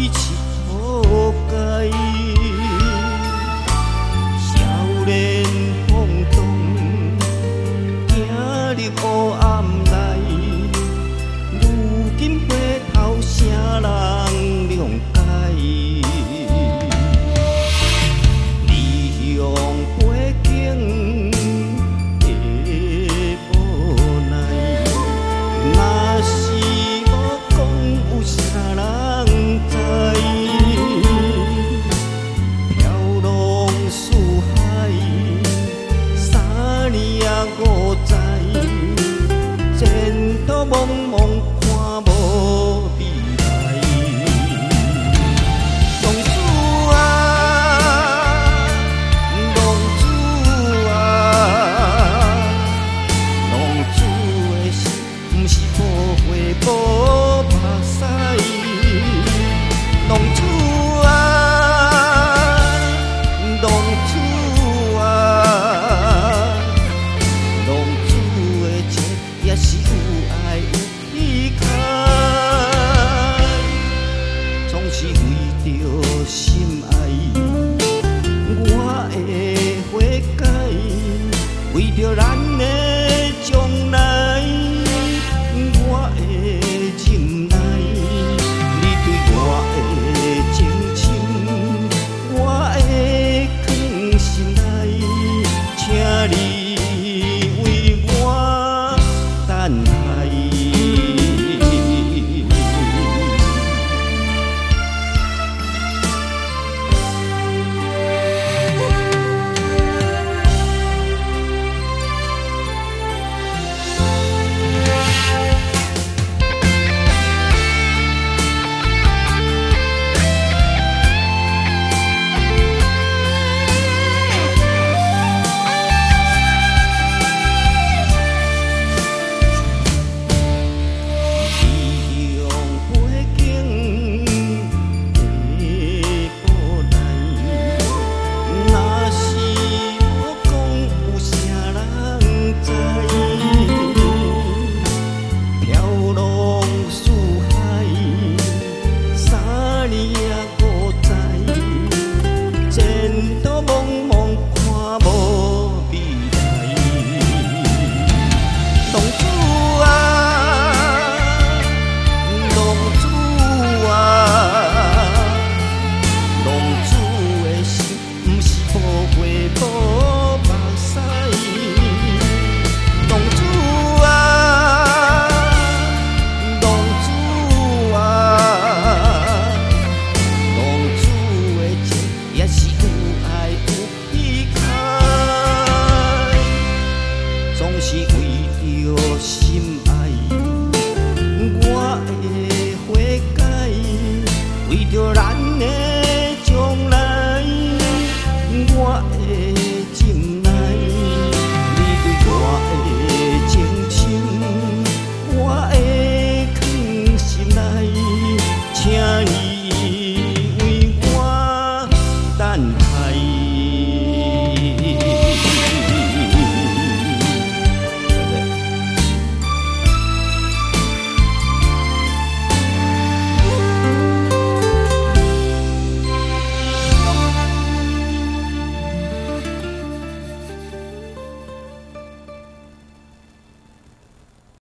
是土改。少年冲动，行入黑暗内，如今回头啥人谅解？离乡背井的无奈，若是无讲，有啥人知？飘浪四海，3年啊5载，前途茫茫看无未来。浪子啊，浪子啊，浪子的心，不是无悔无目屎。浪子啊，浪子啊，浪子的情也是有爱有离开，总是为着心爱，我会悔改，为着咱的将来，我会忍耐。你对我的情深，我会藏心内，请你为我等待。是为着心爱，我会悔改，为着咱的。